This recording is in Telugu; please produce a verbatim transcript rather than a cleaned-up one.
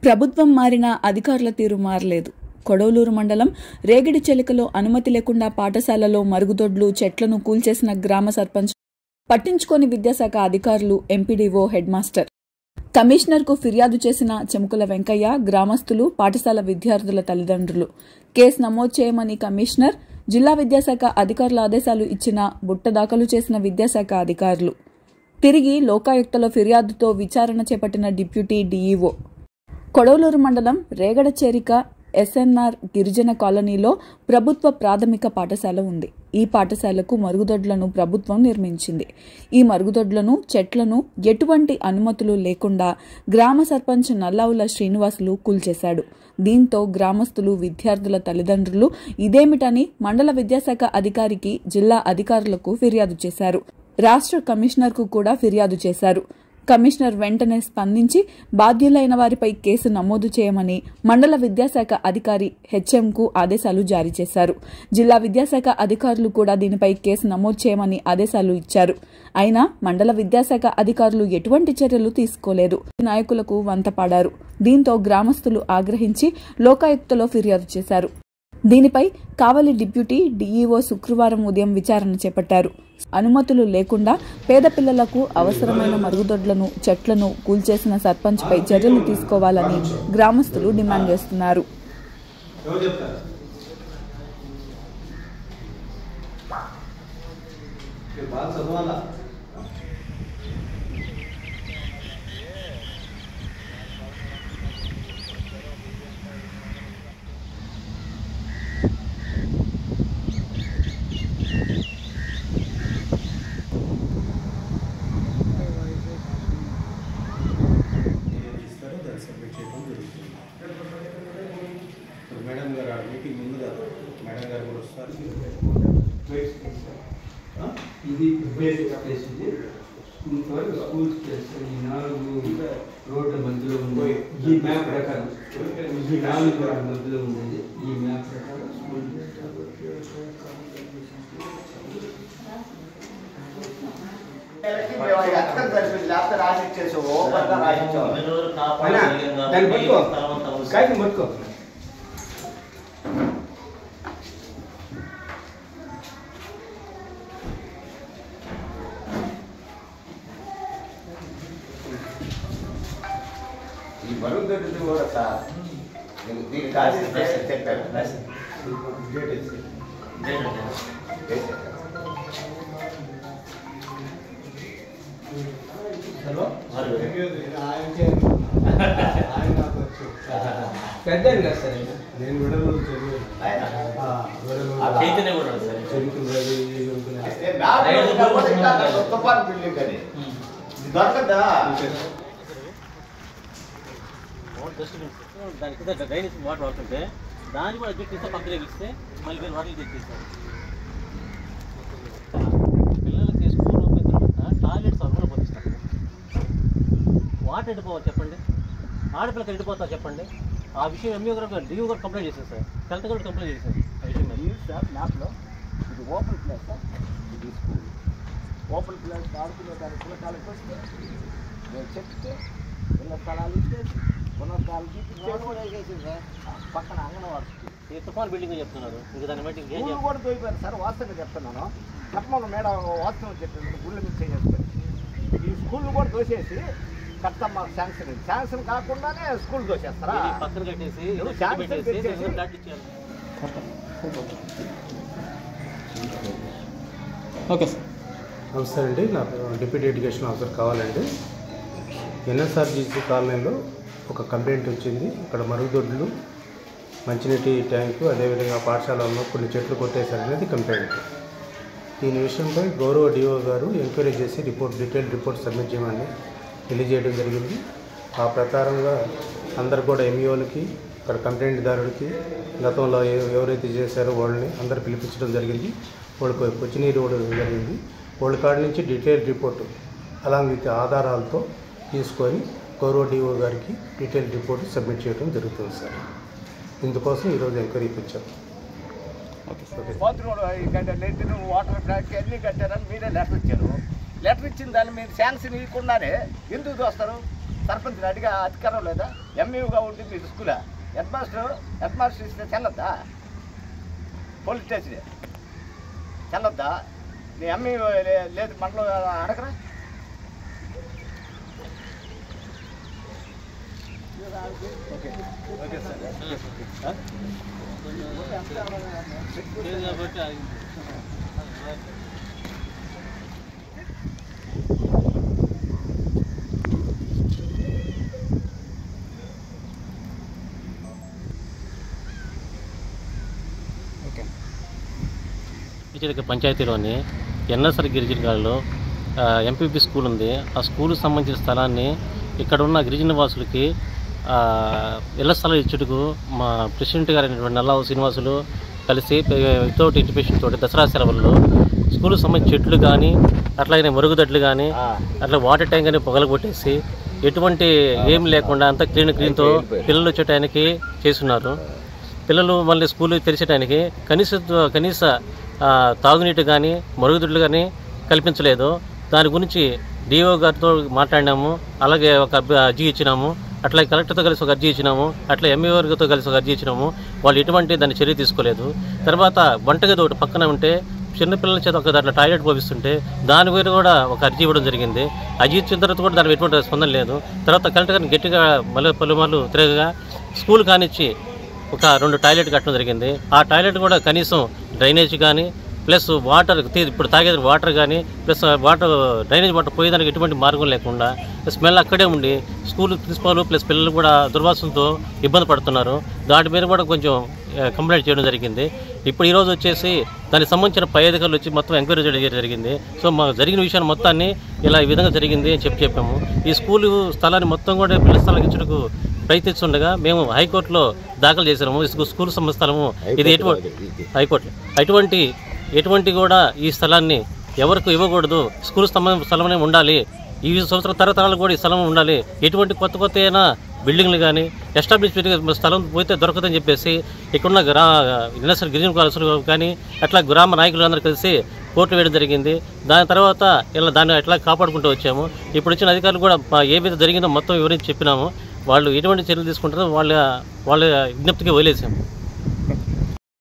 ప్రభుత్వం మారినా అధికారుల తీరు మారలేదు. కొడవలూరు మండలం రేగిడిచెలికలో అనుమతి లేకుండా పాఠశాలలో మరుగుదొడ్లు, చెట్లను కూల్చేసిన గ్రామ సర్పంచ్ పట్టించుకోని విద్యాశాఖ అధికారులు, ఎంపీడీఓ, హెడ్ మాస్టర్. కమిషనర్కు ఫిర్యాదు చేసిన చెముకుల వెంకయ్య, గ్రామస్తులు, పాఠశాల విద్యార్థుల తల్లిదండ్రులు. కేసు నమోదు చేయమని కమిషనర్, జిల్లా విద్యాశాఖ అధికారుల ఆదేశాలు ఇచ్చినా బుట్ట దాఖలు చేసిన విద్యాశాఖ అధికారులు. తిరిగి లోకాయుక్తలో ఫిర్యాదుతో విచారణ చేపట్టిన డిప్యూటీ డీఈఓ. కొడవలూరు మండలం రేగడచేరిక ఎస్ఎన్ఆర్ గిరిజన కాలనీలో ప్రభుత్వ ప్రాథమిక పాఠశాల ఉంది. ఈ పాఠశాలకు మరుగుదొడ్లను ప్రభుత్వం నిర్మించింది. ఈ మరుగుదొడ్లను, చెట్లను ఎటువంటి అనుమతులు లేకుండా గ్రామ సర్పంచ్ నల్లావుల శ్రీనివాసులు కూల్చేశాడు. దీంతో గ్రామస్తులు, విద్యార్థుల తల్లిదండ్రులు ఇదేమిటని మండల విద్యాశాఖ అధికారికి, జిల్లా అధికారులకు ఫిర్యాదు చేశారు. రాష్ట్ర కమిషనర్కు కూడా ఫిర్యాదు చేశారు. కమిషనర్ వెంటనే స్పందించి బాధ్యులైన వారిపై కేసు నమోదు చేయమని మండల విద్యాశాఖ అధికారి హెచ్ఎంకు ఆదేశాలు జారీ చేశారు. జిల్లా విద్యాశాఖ అధికారులు కూడా దీనిపై కేసు నమోదు చేయమని ఆదేశాలు ఇచ్చారు. అయినా మండల విద్యాశాఖ అధికారులు ఎటువంటి చర్యలు తీసుకోలేదు. నాయకులకు వంతపాడారు. దీంతో గ్రామస్తులు ఆగ్రహించి లోకాయుక్తలో ఫిర్యాదు చేశారు. దీనిపై కావలి డిప్యూటీ డీఈఓ శుక్రవారం ఉదయం విచారణ చేపట్టారు. అనుమతులు లేకుండా పేద పిల్లలకు అవసరమైన మరుగుదొడ్లను, చెట్లను కూల్చేసిన సర్పంచ్పై చర్యలు తీసుకోవాలని గ్రామస్తులు డిమాండ్ చేస్తున్నారు. మేడం గారు మీటింగ్ ముందు కదా, మేడం గారు కూడా వస్తారు. ఇది బేసిక్ ప్లేస్, ఇది ఇంతవరకు స్కూల్ ప్లేస్. ఈ నాలుగు రోడ్ల మధ్యలో ఉంది. ఈ మ్యాప్ ప్రకారం ఈ నాలుగు రోడ్ల మధ్యలో ఉండేది. ఈ మ్యాప్ ప్రకారం స్కూల్ కాగితం పట్టుకో. ఈ మరుగుదొడ్డి కూడా సార్ దీని కాదు చెప్పారు. హలో పెద్ద కదా సార్, నేను విడవలు బిల్డింగ్ అని దొరకదా దానికి డ్రైనేజ్ వాటర్ వస్తుంటే దాన్ని కూడా ఎగ్జిస్ట్ పక్కన ఎగిస్తే మళ్ళీ మీరు వాటర్ తెచ్చేస్తారు. పిల్లలకి స్కూల్ ఓపెన్ తర్వాత టాయిలెట్స్ అక్కడ పోతిస్తారు. వాటర్ ఎండిపోవాలి చెప్పండి, ఆడపిల్లకి ఎండిపోతారు చెప్పండి. ఆ విషయం ఎంఈఓ గారు, డిఓ గారు కంప్లైంట్ చేశారు సార్, కలెక్టర్ గారు కంప్లైంట్ చేశారు. ఆ విషయం మీద సార్ మ్యాప్లో ఇది ఓపెన్ ప్లేస్ సార్, ఇది స్కూల్ ఓపెన్ ప్లేస్. ఆడుకునే దాని పిల్లకాయలకు వస్తే నేను చెప్తే ఉన్న స్థలాలు ఇచ్చేసి ఉన్న స్థలాలు ఇచ్చేసి సార్ పక్కన అంగన్వాడి తుఫాన్ బిల్డింగ్ చెప్తున్నారు. ఇంకా దాన్ని బట్టి ఏం స్కూల్ కూడా పోయిపోయారు సార్. వాస్తవంగా చెప్తున్నాను, చెప్పమన్న మేడం వాస్తవం చెప్పాను. గుళ్ళు మీద చేసుకొని ఈ స్కూల్ కూడా దోసేసి కట్టమ్మ శాంక్షన్, శాంక్షన్ కాకుండానే స్కూల్ దోసేస్తారా? పక్కన కట్టేసి ఓకే సార్. నమస్తే అండి, నాకు డిప్యూటీ ఎడ్యుకేషన్ ఆఫీసర్ కావాలండి. ఎన్ఎస్ఆర్జీసీ కాలనీలో ఒక కంప్లైంట్ వచ్చింది. ఇక్కడ మరుగుదొడ్లు, మంచినీటి ట్యాంకు, అదేవిధంగా పాఠశాలలో కొన్ని చెట్లు కొట్టేశారనేది కంప్లైంట్. దీని విషయంపై గౌరవ డిఓ గారు ఎంక్వైరీ చేసి రిపోర్ట్, డీటెయిల్ రిపోర్ట్ సబ్మిట్ చేయమని తెలియజేయడం జరిగింది. ఆ ప్రకారంగా అందరు కూడా ఎంఈఓలకి, ఇక్కడ కంప్లైంట్దారుడికి గతంలో ఎవరైతే చేశారో వాళ్ళని అందరు పిలిపించడం జరిగింది. వాళ్ళకి క్వశ్చనీర్ ఇవ్వడం జరిగింది. వాళ్ళ కాడి నుంచి డీటెయిల్ రిపోర్టు అలాంగ్ విత్ ఆధారాలతో తీసుకొని గౌరవ డిఓ గారికి డీటెయిల్ రిపోర్ట్ సబ్మిట్ చేయడం జరుగుతుంది సార్. ఇందుకోసం ఈరోజు ఎంక్వైరీ ఇప్పించాం. బాత్రూమ్ లెట్రిన్, వాటర్ ఫ్యాక్టరీ అన్నీ కట్టారని మీరే లెటర్ ఇచ్చారు. లెటర్ ఇచ్చిన దాన్ని మీరు శాంక్షన్ ఇవ్వకుండానే ఎందుకు చూస్తారు? సర్పంచ్ అడిగా అధికారం లేదా? ఎంఈఓగా ఉంటుంది ఇది స్కూలా? హెడ్ మాస్టర్ హెడ్ మాస్టర్ ఇస్తే చెల్లొద్దా? Police station చెల్లొద్దా? నీ ఎంఈఓ లేదు మనలో అడగరా? Okay okay sir. గిరిజన పంచాయతీలోని ఎన్ఎస్ఆర్ గిరిజన గారిలో ఎంపీపీ స్కూల్ ఉంది. ఆ స్కూల్కి సంబంధించిన స్థలాన్ని ఇక్కడ ఉన్న గిరిజన వాసులకి ఇళ్ల స్థలం ఇచ్చుటకు మా ప్రెసిడెంట్ గారు అయినటువంటి నల్లావు శ్రీనివాసులు కలిసి వితౌట్ ఇంటిమేషన్ తోటి దసరా సెలవుల్లో స్కూల్కి సంబంధించిన చెట్లు కానీ అట్లాగే మరుగుదొడ్లు కానీ అట్లా వాటర్ ట్యాంక్ కానీ పొగలు కొట్టేసి ఎటువంటి ఏం లేకుండా అంతా క్లీన్ క్లీన్తో పిల్లలు వచ్చేటానికి చేస్తున్నారు. పిల్లలు మళ్ళీ స్కూల్ తెరిచేటానికి కనీస కనీస తాగునీటి కానీ మరుగుదొడ్లు కానీ కల్పించలేదు. దాని గురించి డిఓ గారితో మాట్లాడినాము, అలాగే ఒక అర్జీ ఇచ్చినాము, అట్లా కలెక్టర్తో కలిసి ఒక అర్జీ ఇచ్చినాము, అట్లా ఎంఈఓ గారితో కలిసి ఒక అర్జీ ఇచ్చినాము. వాళ్ళు ఎటువంటి దాన్ని చర్య తీసుకోలేదు. తర్వాత వంటగది ఒకటి పక్కన ఉంటే చిన్నపిల్లల చేత ఒక దాంట్లో టాయిలెట్ పోపిస్తుంటే దాని మీద కూడా ఒక అర్జీ ఇవ్వడం జరిగింది. అర్జీ ఇచ్చిన తర్వాత కూడా దానికి ఎటువంటి స్పందన లేదు. తర్వాత కలెక్టర్ గారిని గట్టిగా మళ్ళీ పలుమార్లు తిరగగా స్కూల్ కానిచ్చి ఒక రెండు టాయిలెట్ కట్టడం జరిగింది. ఆ టాయిలెట్ కూడా కనీసం డ్రైనేజ్ కానీ ప్లస్ వాటర్ ఇప్పుడు తాగేది వాటర్ కానీ ప్లస్ వాటర్ డ్రైనేజ్ వాటర్ పోయేదానికి ఎటువంటి మార్గం లేకుండా స్మెల్ అక్కడే ఉండి స్కూల్ ప్రిన్సిపాల్ ప్లస్ పిల్లలు కూడా దుర్వాసనతో ఇబ్బంది పడుతున్నారు. దాని మీద కూడా కొంచెం కంప్లైంట్ చేయడం జరిగింది. ఇప్పుడు ఈరోజు వచ్చేసి దానికి సంబంధించిన పై అధికారులు వచ్చి మొత్తం ఎంక్వైరీ చేయడం జరిగింది. సో మాకు జరిగిన విషయాన్ని మొత్తాన్ని ఇలా ఈ విధంగా జరిగింది అని చెప్పి చెప్పాము. ఈ స్కూలు స్థలాన్ని మొత్తం కూడా పిల్లల స్థలానికి ఇచ్చడానికి ప్రయత్నిస్తుండగా మేము హైకోర్టులో దాఖలు చేసినాము. స్కూల్ స్థలము ఇది ఎటువంటి హైకోర్టులో అటువంటి ఎటువంటి కూడా ఈ స్థలాన్ని ఎవరికి ఇవ్వకూడదు, స్కూల్ స్థలం స్థలమే ఉండాలి, ఈ సంవత్సరం తరతరాలు కూడా ఈ స్థలం ఉండాలి, ఎటువంటి కొత్త కొత్త అయినా బిల్డింగ్లు కానీ ఎస్టాబ్లిష్ స్థలం పోతే దొరకదని చెప్పేసి ఇక్కడున్న గ్రా ఎన్ఎస్ఆర్ గిరిజన కాలసులు కానీ అట్లా గ్రామ నాయకులు అందరూ కలిసి కోర్టు వేయడం జరిగింది. దాని తర్వాత ఇలా దాన్ని ఎట్లా కాపాడుకుంటూ వచ్చాము. ఇప్పుడు వచ్చిన అధికారులు కూడా ఏ విధంగా జరిగిందో మొత్తం వివరించి చెప్పినాము. వాళ్ళు ఎటువంటి చర్యలు తీసుకుంటారో వాళ్ళ వాళ్ళ విజ్ఞప్తికి వదిలేసాము.